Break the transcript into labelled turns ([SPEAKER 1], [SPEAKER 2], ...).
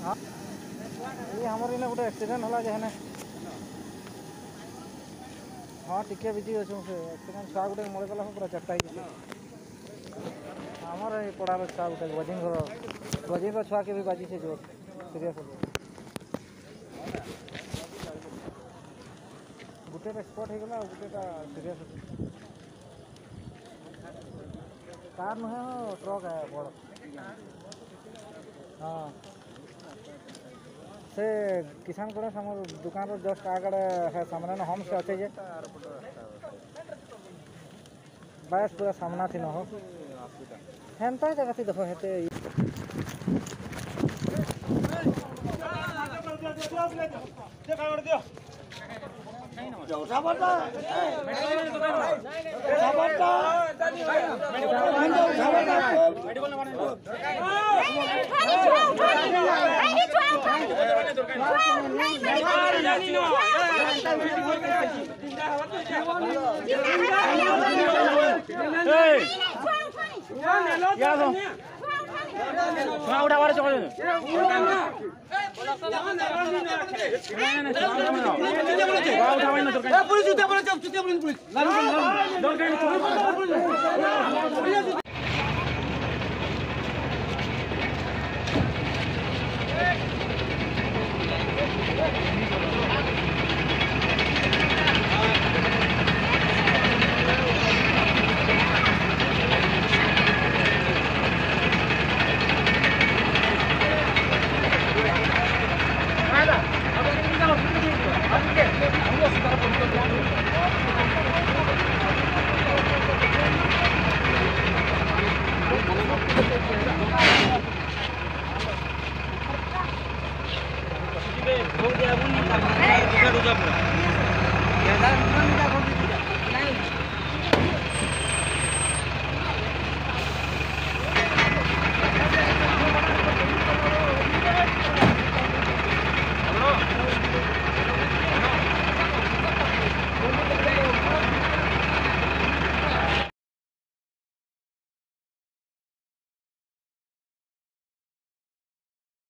[SPEAKER 1] हाँ ये हमर इने गोटे एक्सीडेंट होला जेहने हाँ टिके बिजी अच्छे से एक्सीडेंट छुआ गोटे मरीगला पूरा चेष्टा आमर ये पड़ार छुआ गोटे गजिंग छुआ के भी बाजी से जोर सीरीयस गोटे स्पॉट हो गला गोटेटा सीरीयस कार नुहे हो ट्रक है बड़ हाँ से किसान गणेश आम दुकान जस्ट आगड़े है सामने न हम से अच्छे जे बस पूरा सामना थी न हो हेन्ता जगह थी देखो हेते उठा बारे चल
[SPEAKER 2] हो गया